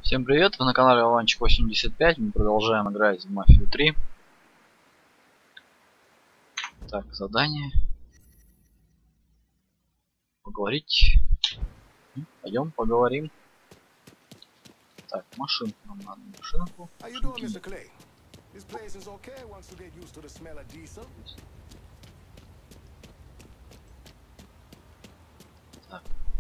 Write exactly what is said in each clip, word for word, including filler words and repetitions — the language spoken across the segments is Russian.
Всем привет, вы на канале Аланчик восемьдесят пять, мы продолжаем играть в Мафию три. Так, задание. Поговорить. Пойдем поговорим. Так, машинку нам надо, машинку. Так.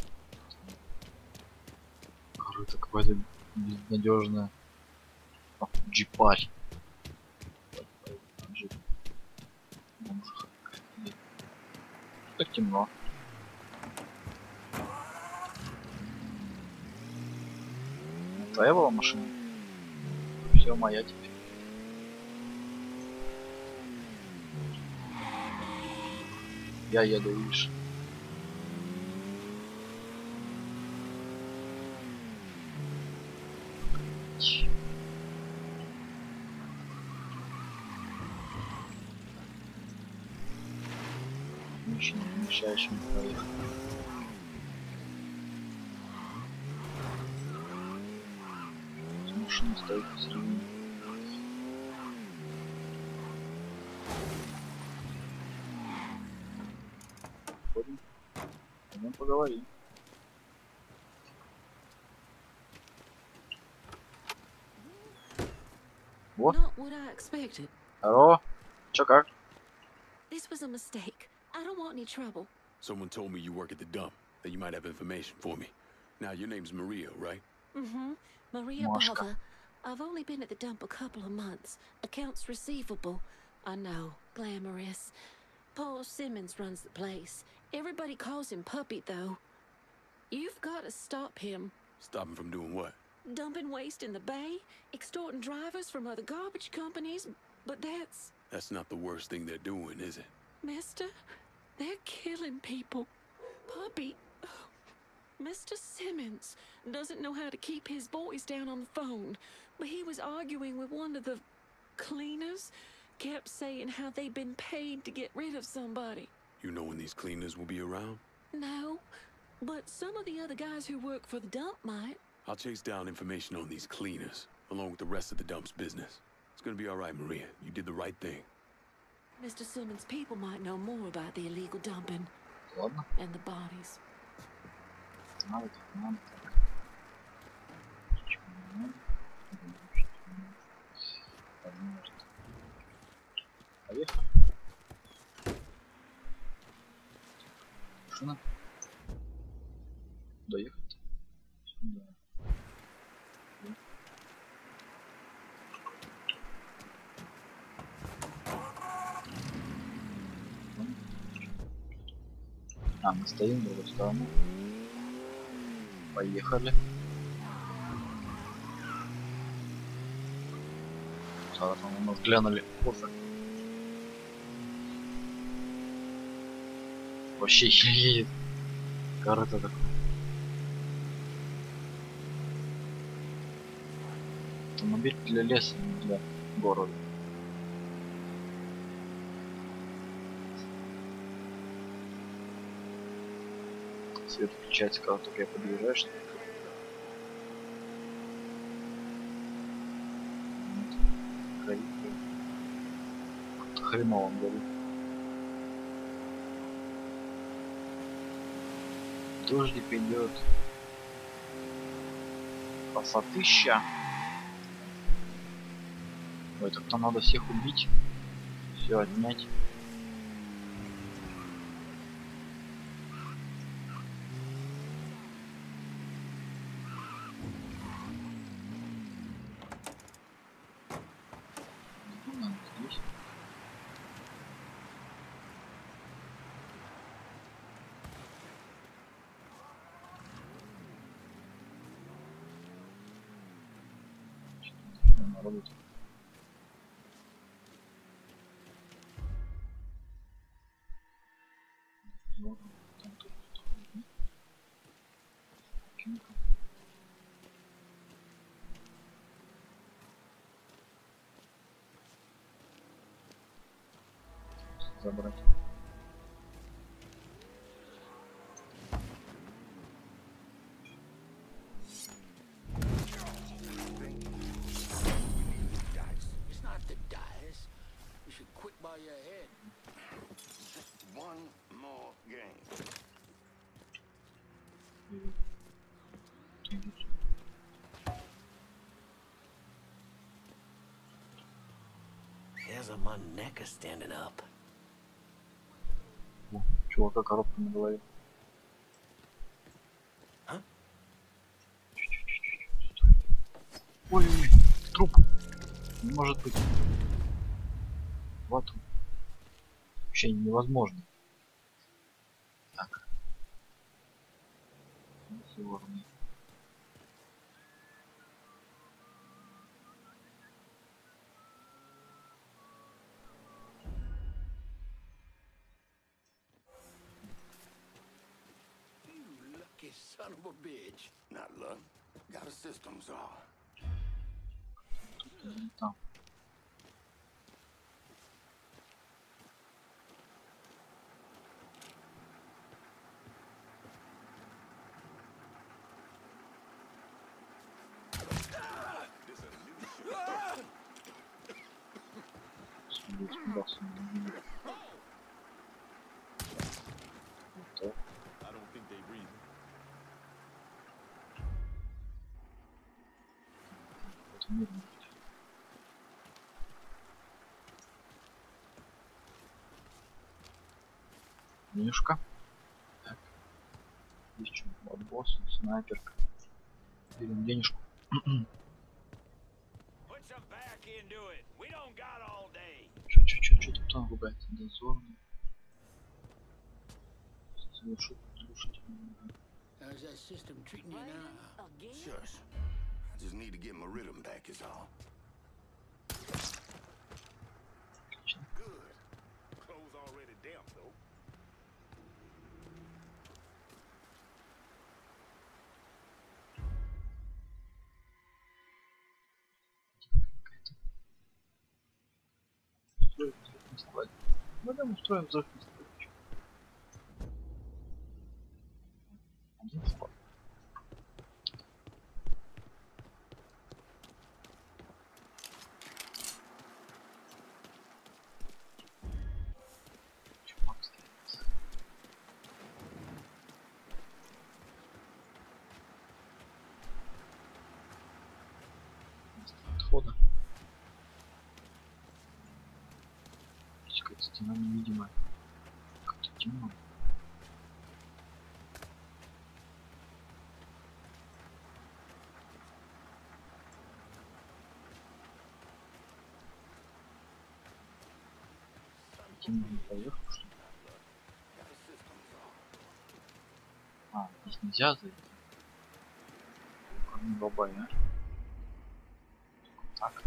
Это какое-то безнадежное джипарь. Джип. Так темно. Твоя была машина? Все, моя теперь. Я еду, видишь. Ничего не мешаешь мне проехать. Машина стоит посередине. Ходим. Пойдем поговорим. Вот. Здорово. Чё как? This was a mistake. I don't want any trouble. Someone told me you work at the dump, that you might have information for me. Now, your name's Maria, right? Mm-hmm. Maria Bava. I've only been at the dump a couple of months. Accounts receivable. I know. Glamorous. Paul Simmons runs the place. Everybody calls him Puppy, though. You've got to stop him. Stop him from doing what? Dumping waste in the bay, extorting drivers from other garbage companies, but that's... That's not the worst thing they're doing, is it? Mister, they're killing people. Puppy... Mister Simmons doesn't know how to keep his voice down on the phone, but he was arguing with one of the cleaners, kept saying how they've been paid to get rid of somebody. You know when these cleaners will be around? No, but some of the other guys who work for the dump might. I'll chase down information on these cleaners, along with the rest of the dump's business. It's gonna be all right, Maria. You did the right thing. Mister Simmons' people might know more about the illegal dumping. Ладно. And the bodies. Надо, так надо, так. Ничего не надо. Поехали. Машина. Доехать. Сюда. А, мы стоим в другую сторону. Поехали. Сейчас мы нас глянули кофе. Вообще едет. Корыто такое. Автомобиль для леса, не для города. Свет включается, когда только я подъезжаешь. Хреново он говорит. Дождик идет. Красотища. Ой, так там надо всех убить. Все отнять. Народу. Забрать. of my neck is standing up. О, чувака коробка на голове. А? Ой, ой, труп. Не может быть. Вот он. Вообще невозможно. Так. Зерны. Lucky son of a bitch. Not luck. Got a system saw. Там. Смотри, испугался. Вот так. I don't think they breathe. Это мирно. Мишка. Так. Здесь что? Вот босс, снайперка. Берем денежку. Чё, чё, чё, чё тут он ругается? Дозорный. Совершить разрушительный. How's that system treating you now? Shush. I just need to get my rhythm back is all. Отлично. Good. Clothes already damp though. Устроим взрыв на складе. Ну да, мы устроим взрыв на складе. Чё? Один склад. Чувак стоит. Место отхода. Здесь какая-то стена невидимая. Как-то темно. Темно не поверху, что ли? А, здесь нельзя зайти. Как не бабай, а? Так.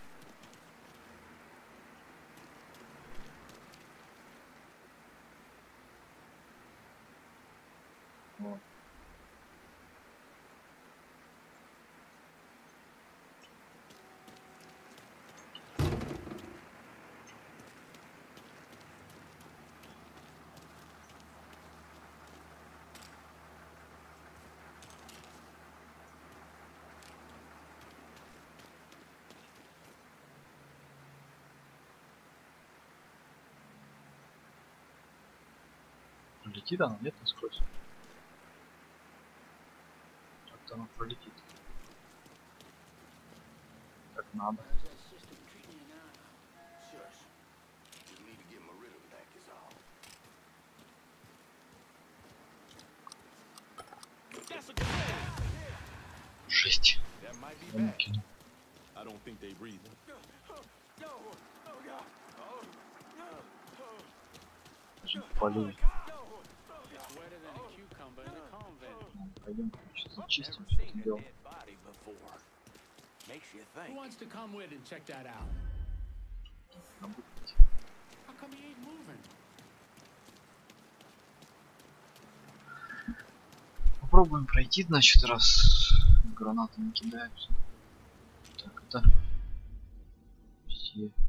Вот. Пролетит она, нет, насквозь? Как-то она пролетит. Как надо. How's that system treating you now? Shush. Just need to get my rhythm back is all. That's a good one. Жесть. That might be Я bad. кинул. I don't think they breathe. Даже полили. It's wetter than a cucumber in a convent. Пойдем, короче, зачистим все это дело. Who wants to come with and check that out? Работать. How come he ain't moving? Попробуем пройти, значит, раз гранаты не кидаются. Так, это все.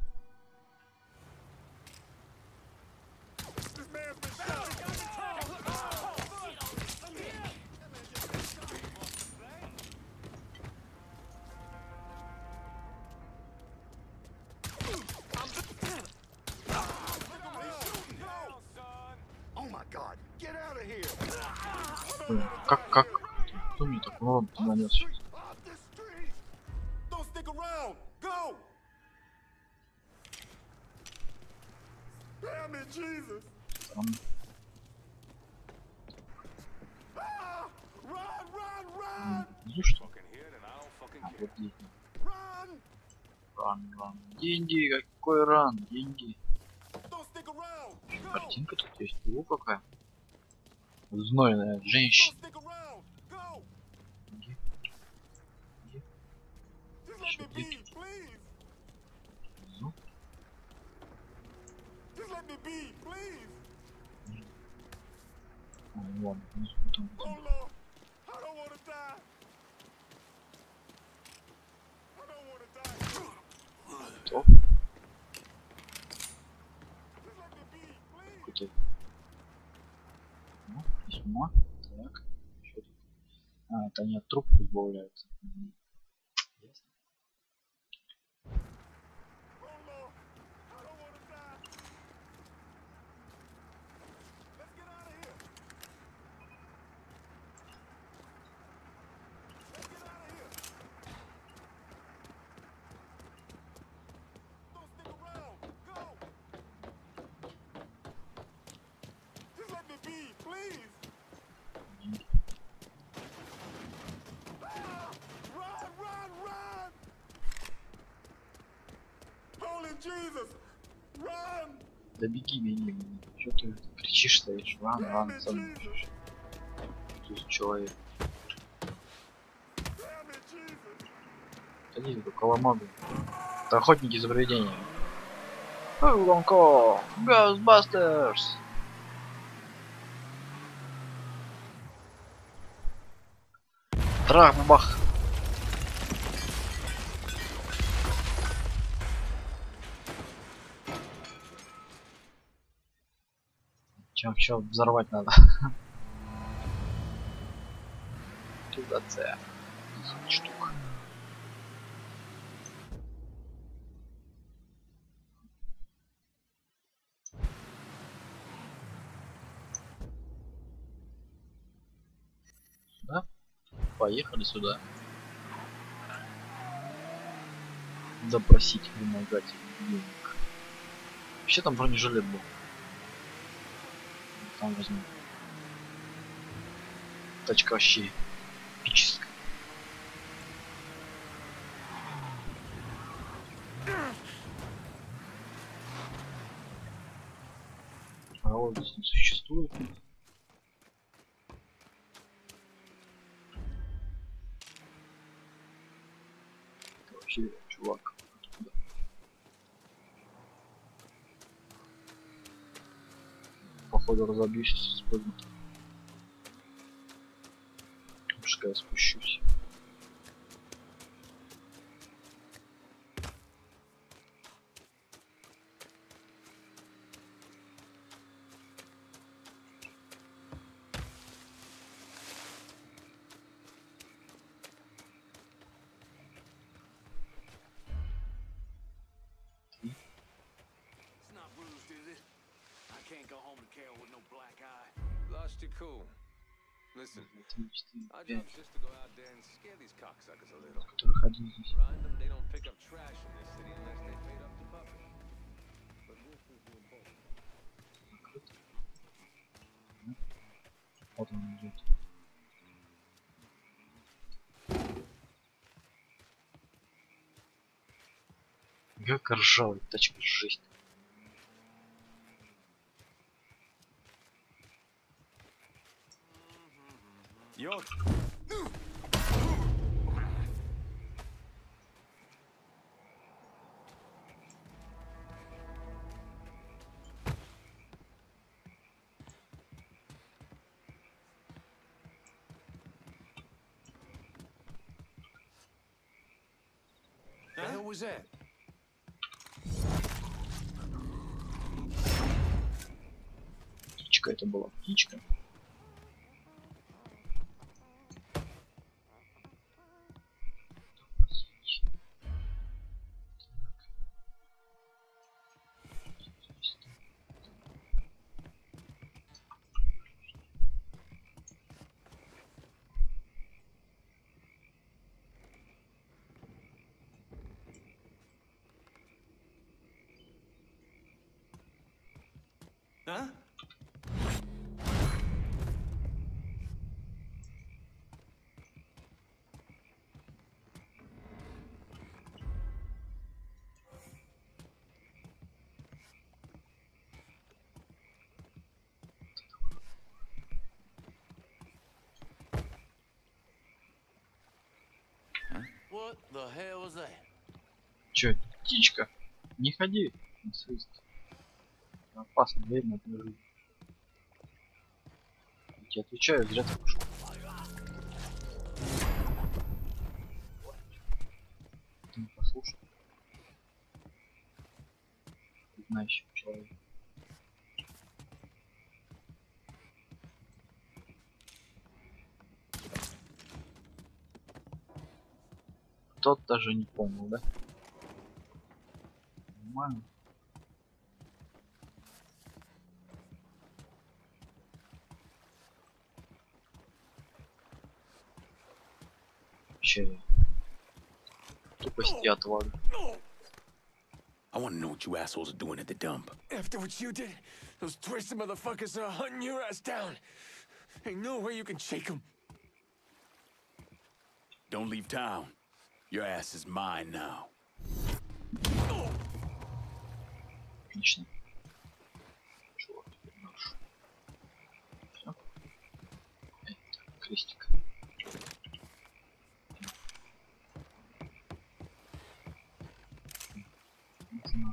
Блин, как, как? Кто мне так урон нанес? Странно. М, Ну что? А, вот деньги. Ран, ран. Деньги, какой ран? Деньги. Картинка тут есть. О, какая. Знойная женщина. Деньги. Деньги. Ещё деньги. Ну, ну, ладно, внизу там возьму. Что? Какой-то... Ну, письмо. Так. Что тут? А, это они от трупов избавляются. Мгм. Ясно. Деньги. Да беги, беги, беги. Что ты кричишь, стоишь? Ран, ран, сам бежишь. Тут человек. Ходи, эту коломагу. Это охотники за привидениями. Лонко! Ghostbusters! Трах, бах! Чем чё взорвать надо? Туда це. десять штук. Сюда? Поехали сюда. Допросить вымогателя денег. Вообще там бронежилет был. Там возьму. Тачка вообще эпическая. А вот здесь не существует. Это вообще чувак. Откуда? Походу разобьюсь с поздно. Пускай я спущусь. It's not bruised, is it? I can't go home to Carol with no black eye. Lost your cool. Listen, три, четыре, our пять. job's just to go out there and scare these cocksuckers a little. Которых один здесь. Remind them they don't pick up trash in this city unless they paid up to Buffy. But we'll prove you both. Закрыт. Вот он идет. Как ржавая тачка, жесть. Yo. The hell was that? Птичка это была, птичка. Huh? What the hell was that? Че, птичка? Не ходи на свист. Опасно, видно, от ножи. Я тебе отвечаю, зря ты пошел. Ты не послушал. Ты знающий человек. Тот даже не понял, да? Нормально. Вообще, тупости отвага. I want to know what you assholes are doing at the dump. After what you did, those twisted motherfuckers are hunting your ass down. Ain't no way you can shake them. Don't leave town. Your ass is mine now. Отлично. Чувак, теперь нож. Всё. Это крестик. Нужно.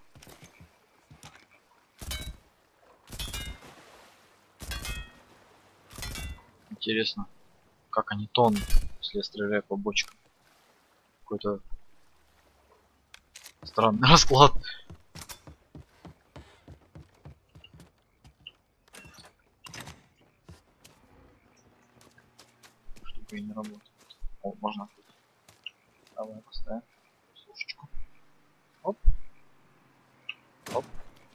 Интересно, как они тонут, если я стреляю по бочкам. Какой-то странный расклад. Штука и не работает. О, можно открыть. Давай поставим слушечку. Оп. Оп.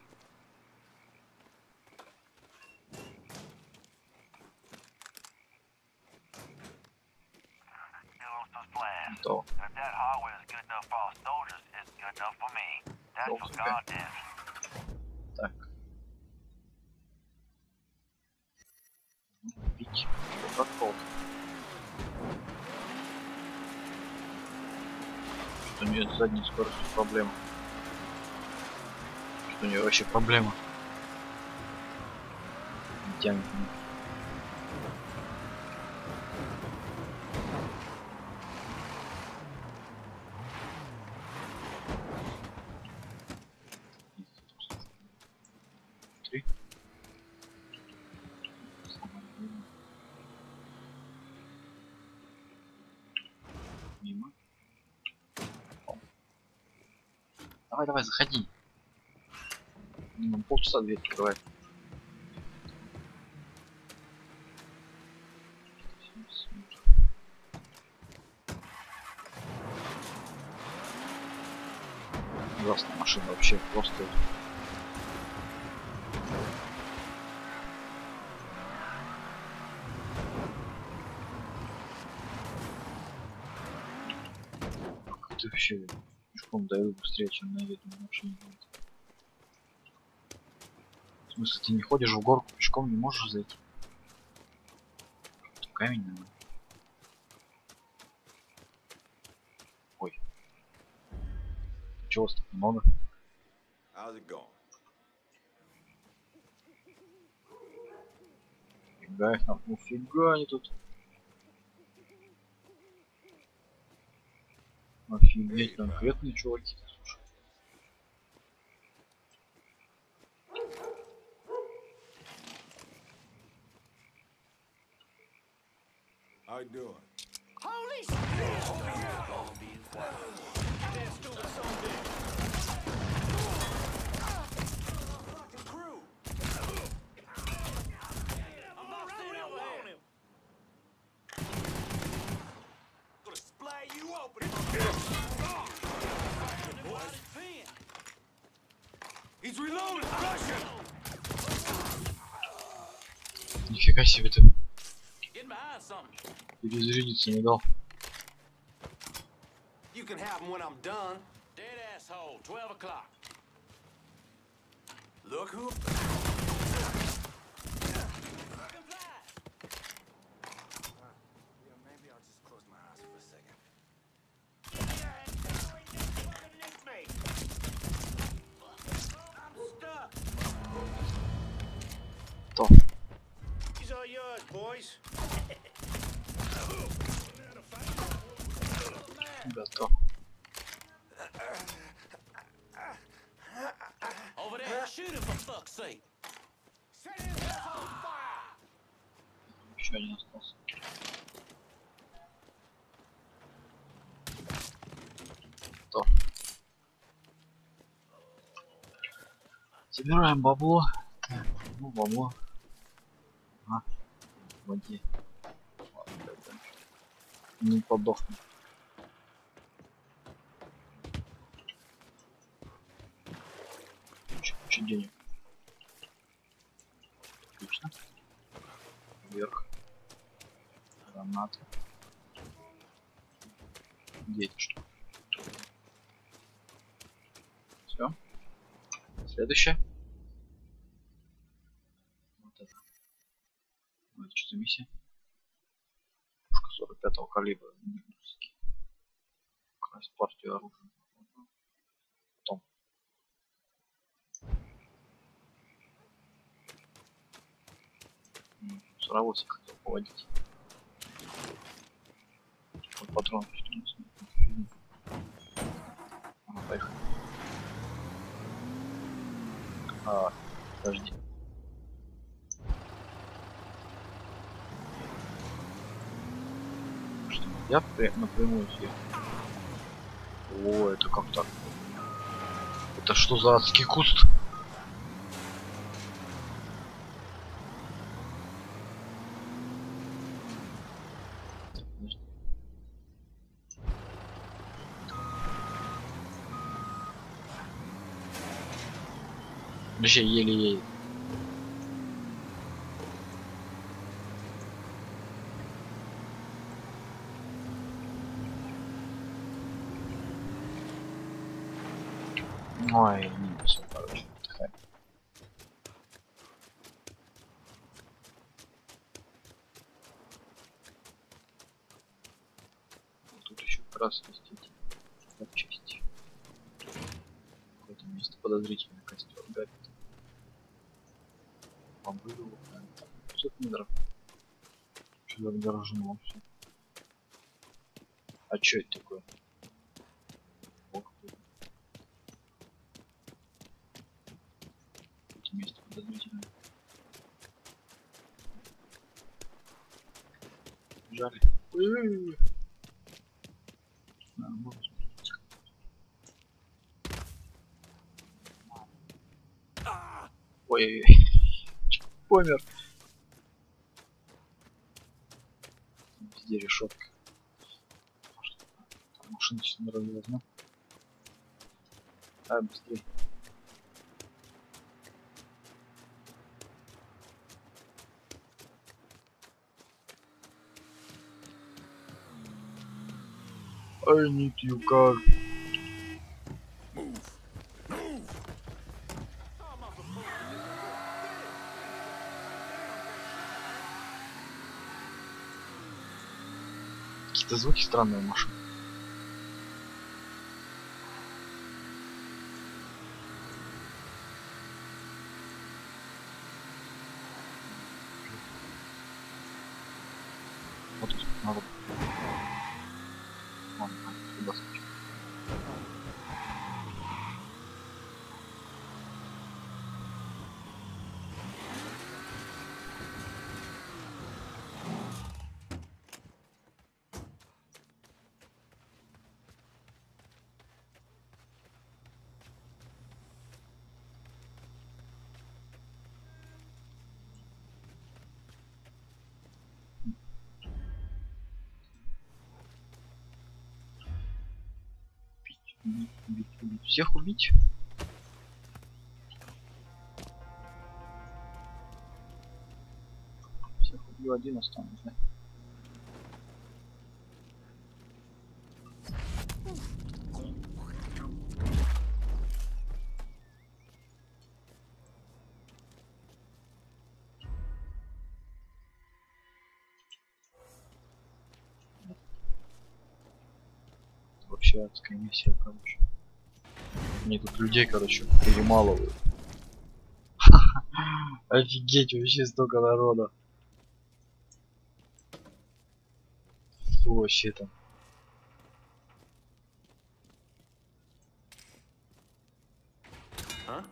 То. If that hardware is good enough for our soldiers, it's good enough for me. That's what God did. Так. Пить. Прокол. Что у нее с задней скоростью проблема. Что у нее вообще проблема. Не тянет меня. Три. Мимо. Давай, давай, заходи. Минимум полчаса дверь открывает. Ужасная машина вообще просто. Как ты вообще пешком даю быстрее, чем на этой машине? В смысле, ты не ходишь в горку, пешком не можешь зайти? Тут камень, наверное. Ой. Чего вас так много? How's it going? Фига их там, уфига они тут. Офигеть, конкретные чуваки. Слушай. How you doing? Holy shit! Crew! I'm not staying out on him! Gonna splay you open! He's reloading! Russian! Нифига себе ты. Get behind something. Перезарядиться не дал. You can have him when I'm done. Dead asshole, twelve o'clock. Look who... boys. Готов. Over there, shoot him for fuck's sake. Set his ass on fire. Еще один остался. Готов. Собираем бабло. Так, ну бабло. А, в воде. Ладно, да. Не подохну. Куча денег. Отлично. Вверх. Гранаты. Где эти штуки? Все. Следующее. Вот это. Ну, это что за миссия? Пушка сорок пятого калибра. Красть партию оружия. Потом. Сорвался, хотел поводить. Вот патрон. Ага, поехали. А, подожди. Что, я напрямую съехал? О, это как так? Это что за адский куст? Вообще еле-еле. Ой, не все, короче, отдыхай. Вот тут еще как раз есть эти запчасти. Какое-то место подозрительное, костер горит. Побыл, пятьсот метров. Что-то отгорожено вообще. А что это такое? Ох ты. Это место подозрительное. Жали. Ой-ой-ой. А, можно смотреть. Ой-ой-ой. Помер. Везде решетка. Там машина сейчас не развязана. А, быстрее. I need you, car. Какие-то звуки странные в машине. Вот тут надо. Ладно, туда скачу. Убить, убить, убить. Всех убить? Всех убью, один останусь, да? Вообще адская миссия, короче. Мне тут людей, короче, перемалывают. Офигеть, вообще столько народа. вообще там. Huh?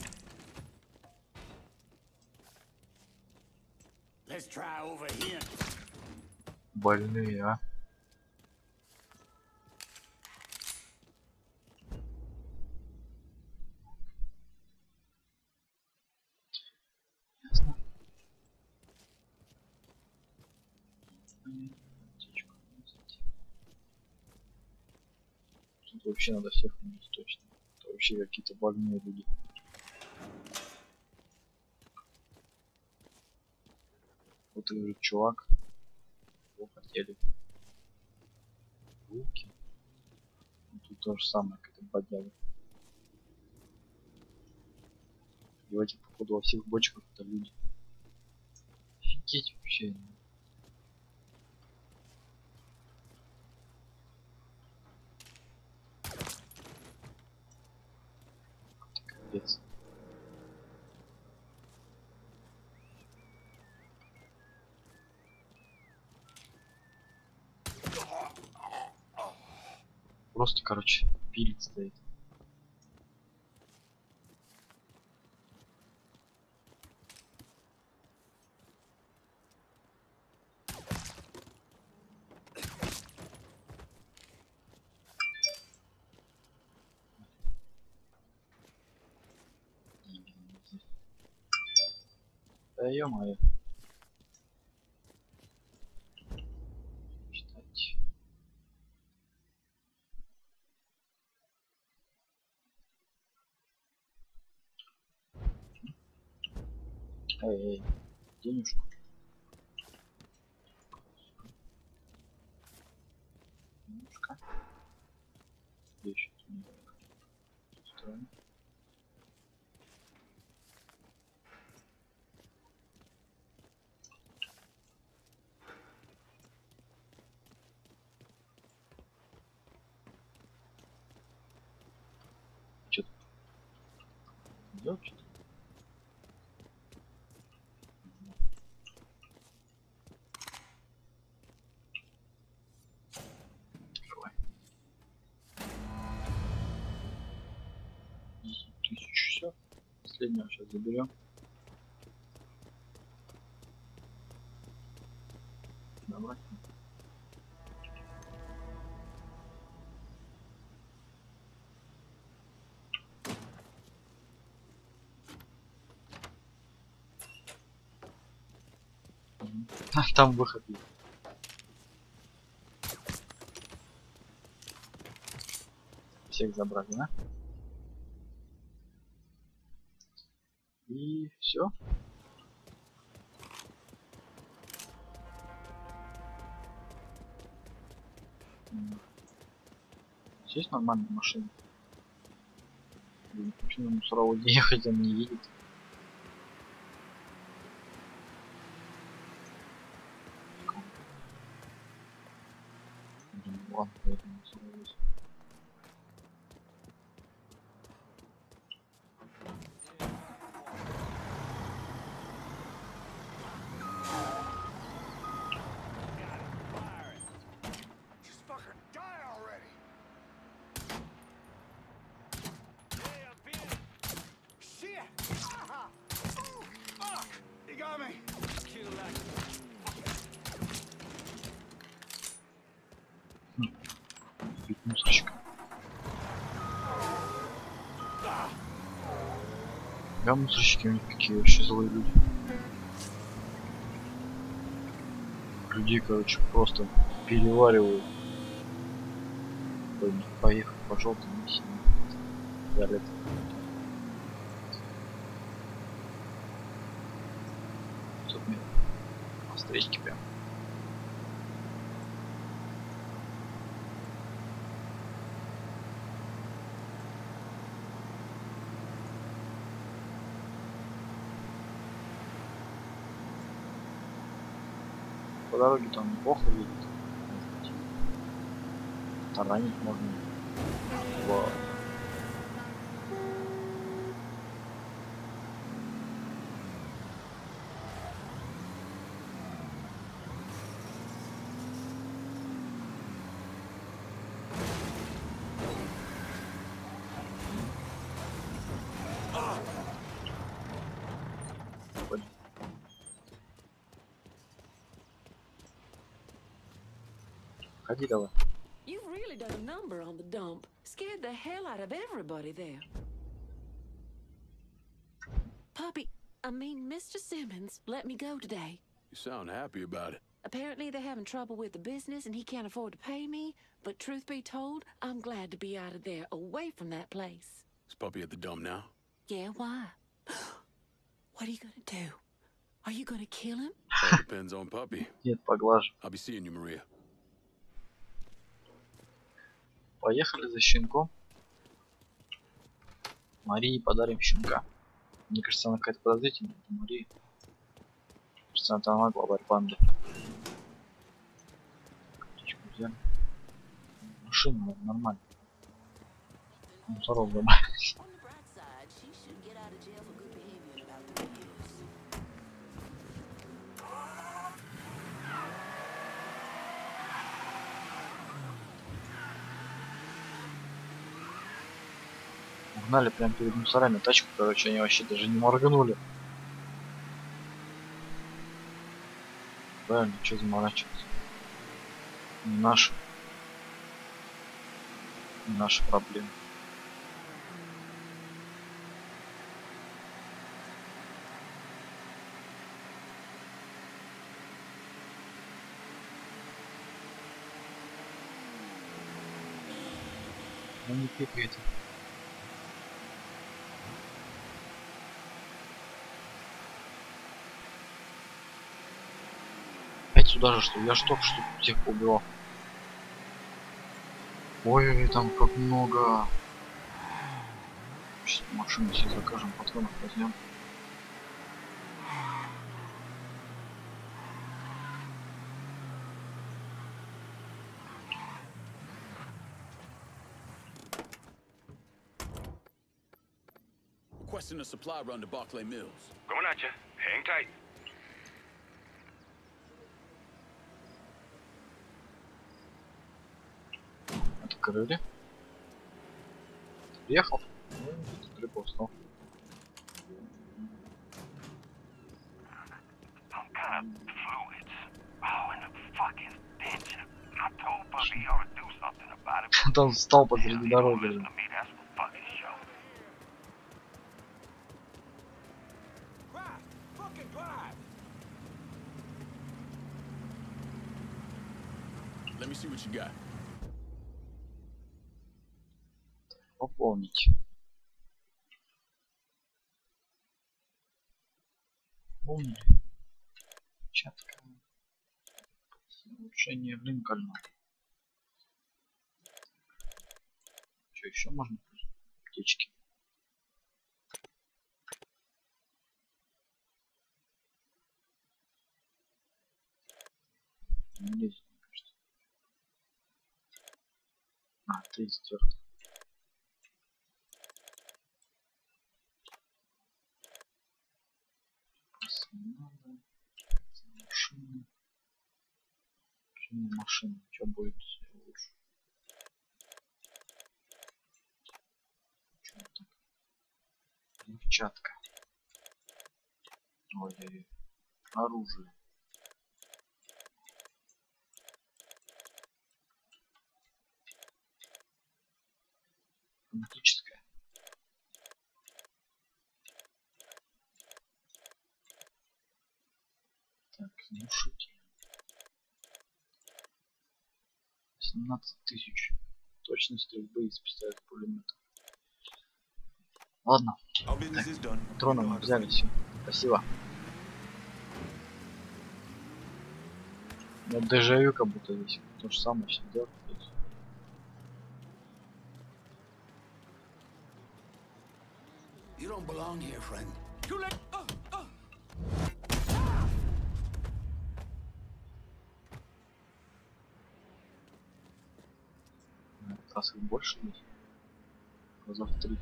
Let's try over here. Больные, а? Ясно. Тут вообще надо всех убить точно. Это вообще какие-то больные люди. Вот и говорит, чувак. Его хотели. Руки. И тут то же самое, как это бодяга. И в этих, походу, во всех бочках это люди. Офигеть вообще. Капец. Просто, короче, пилит стоит. Да ё-моё. Читать. Эй, эй, денежку. Денежка. Где еще денежка? Странно. Что тут? Делать что-то? Давай. Тысячу все. Последнего сейчас заберем. Давай. А, там выход есть. Всех забрали, да? И все. Здесь нормальная машина. Блин, почему на мусороводе ехать, он не едет? Блин, ладно, поеду на мусоровозе. Just fucking die already. Yeah, I'm feeling. Shit! Ah! Ooh, fuck! You got me. Kill like. Бить мусорщика. Да, мусорщики у них какие вообще злые люди. Людей, короче, просто переваривают. Ой, поехал по желтому синему. Фиолетовый. Тут мне на встречке прям. По дороге там неплохо едет. Таранить можно. Вау. Проходи давай. You've really done a number on the dump. Scared the hell out of everybody there. Puppy, I mean, Mister Simmons let me go today. You sound happy about it. Apparently they're having trouble with the business and he can't afford to pay me. But truth be told, I'm glad to be out of there, away from that place. Is Puppy at the dump now? Yeah, why? What are you gonna do? Are you gonna kill him? All depends on Puppy. Нет, поглажу. I'll be seeing you, Maria. Поехали за щенком. Марии подарим щенка. Мне кажется, она какая-то подозрительная. Это Мария. Кажется, она там главарь банды. Птичку взяли. Машина нормально. Мусоров добавить. On the bright side, she should get out of jail for good behavior in about three years. Угнали прямо перед мусорами тачку, короче, они вообще даже не моргнули. Правильно, что заморачиваться? Не наши. Не наши проблемы. Ну не пикайте. Опять сюда же, что ли? Я ж только что всех убивал. Ой, там как много. Сейчас машину себе закажем, патронов возьмем. Requesting a supply run to Barclay Mills. Going at you. Hang tight. Открыли. Приехал. Ну, припустил. Some kind of fluids. Oh, and the fucking stench. I told Bucky he ought to do something about it. Там встал посреди дороги. Listen to me, that's for fucking show. Drive! Fucking drive! Let me see what you got. Пополнить. Пополнили. Чатка. Улучшение Линкольна. Что еще можно? Птички. Не лезет, мне кажется. А, ты стерт. Надо. Машины. Почему машины? Что будет лучше? Что так? Взрывчатка. Ой-ой-ой. Оружие. Автоматическое. Так, глушитель. семнадцать тысяч. Точность стрельбы из пистолета пулемета. Ладно. Так, патроны мы взяли, все. Спасибо. Я дежавю как будто здесь. То же самое все делать. You don't belong here, friend. Too late. Uh, uh. Раз их больше есть. Раза в три.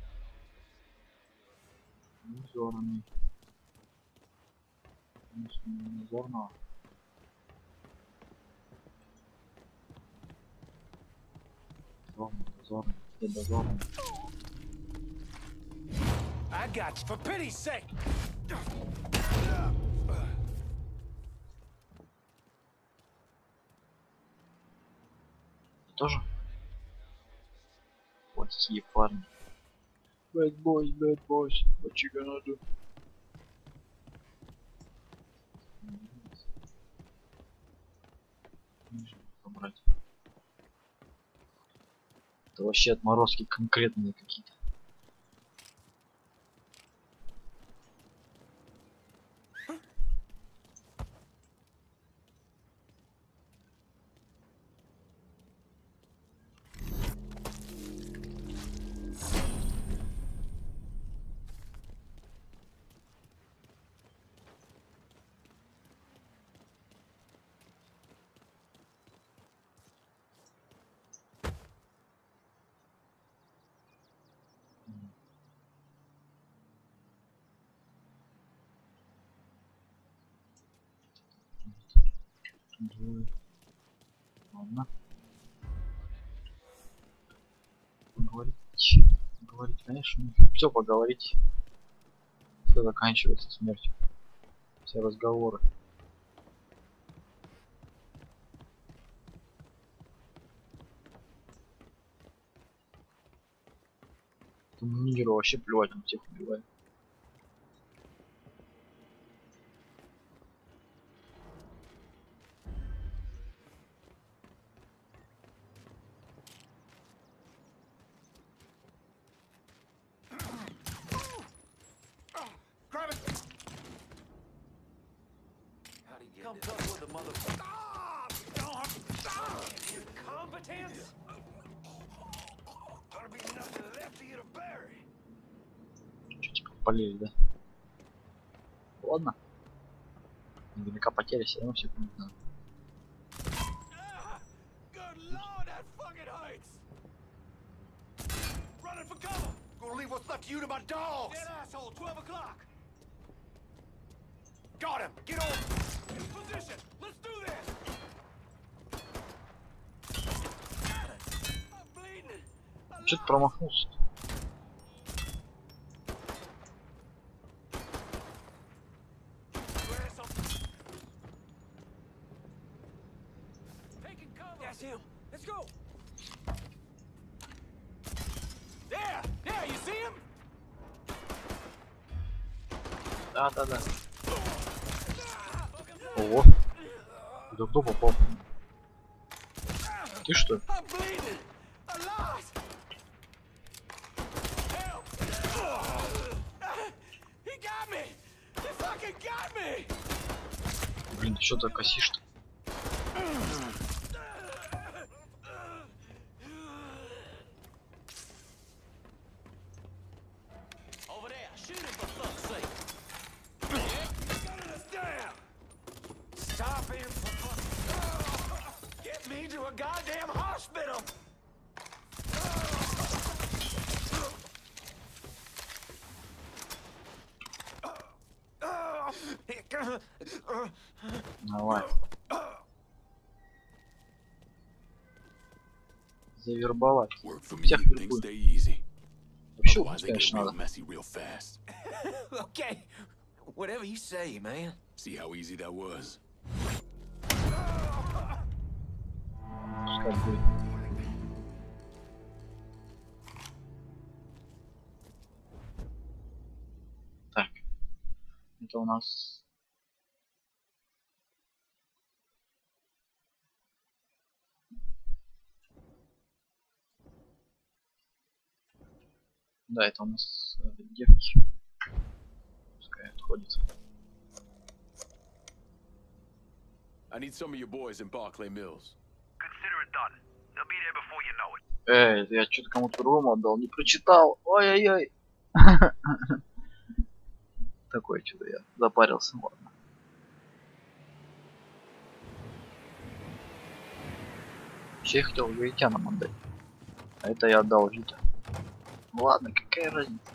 Узорный. Узорного. Дозорный, дозорный, где дозорный? I got you, for pity's sake. тоже? Вот такие парни. Bad boys, bad boys, what you gonna do? Нужно побрать. Это вообще отморозки конкретные какие-то. Двое. Ладно. Поговорить. Поговорить, конечно. Все поговорить. Все заканчивается смертью. Все разговоры. Этому нигеру вообще плевать, он всех убивает. Grab it! How'd he get Come this? tough with the motherfucker. Ah! Ah! Incompetence! Ought to be nothing left for you to bury. Что, типа полили, да? Ладно. Наверняка потеря все равно все будет надо. Ah! Good lord, that fucking hurts! Running for cover! Gonna leave what's left of you to my dogs! Dead asshole, twelve o'clock! Got him! Get on! In position! Let's do this! I'm bleeding! Что-то промахнулся. Taking cover! That's him! Let's go! There! There, you see him? Да, да, да. Ого. Это кто попал? Ты что? I'm bleeding! Alive! Help! He got me! He fucking got me! Блин, ты что-то косишь-то? Over there, shoot him for fuck's sake! Gunning us down! Stop him for fuck! Get me to a goddamn hospital! Давай. Завербовать. Work for me, Всех things вербуем. stay easy. Вообще Otherwise, убить, they get конечно, real надо. messy real fast. Okay, whatever you say, man. See how easy that was? Пускай будет. Так. Это у нас... Да, это у нас э, девки. Пускай отходит. I need some of your boys in Barclay Mills. Consider it done. They'll be there before you know it. Эй, это я что-то кому-то другому отдал, не прочитал. Ой-ой-ой. Такое что-то я запарился. Ладно. Вообще я хотел гаитянам отдать. А это я отдал Вита. Ладно, какая разница.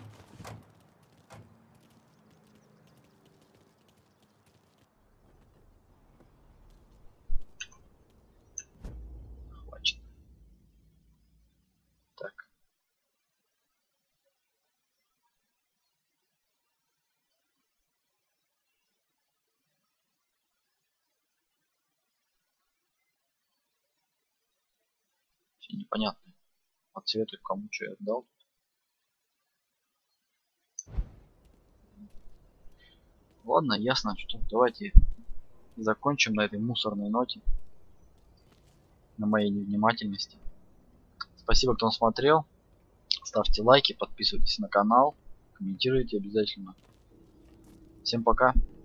Хватит. Так. Все непонятно. По цвету кому что я отдал. Ладно, ясно, что давайте закончим на этой мусорной ноте. На моей невнимательности. Спасибо, кто смотрел. Ставьте лайки, подписывайтесь на канал, комментируйте обязательно. Всем пока.